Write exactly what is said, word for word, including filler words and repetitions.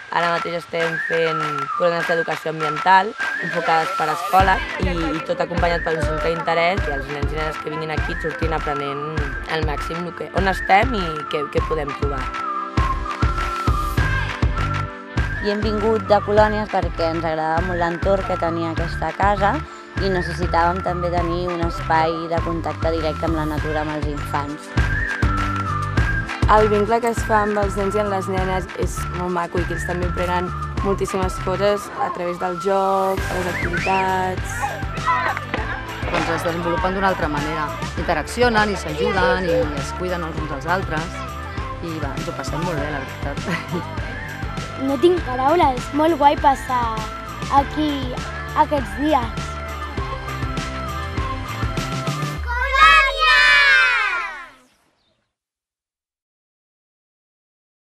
Ara mateix estem fent programes d'educació ambiental enfocades per a escoles i, i tot acompanyat per un centre d'interès i els nens i nenes que vinguin aquí sortin aprenent al màxim que, on estem i què, què podem trobar. I hem vingut de colònies perquè ens agradava molt l'entorn que tenia aquesta casa i necessitàvem també tenir un espai de contacte directe amb la natura, amb els infants. El vincle que es fa amb els nens i amb les nenes és molt maco i que ells també aprenen moltíssimes coses a través del joc, les activitats. Doncs es desenvolupen d'una altra manera. Interaccionen i s'ajuden i es cuiden els uns als altres i va, ens ho passem molt bé, la veritat. No tinc paraules, molt guai passar aquí aquests dies.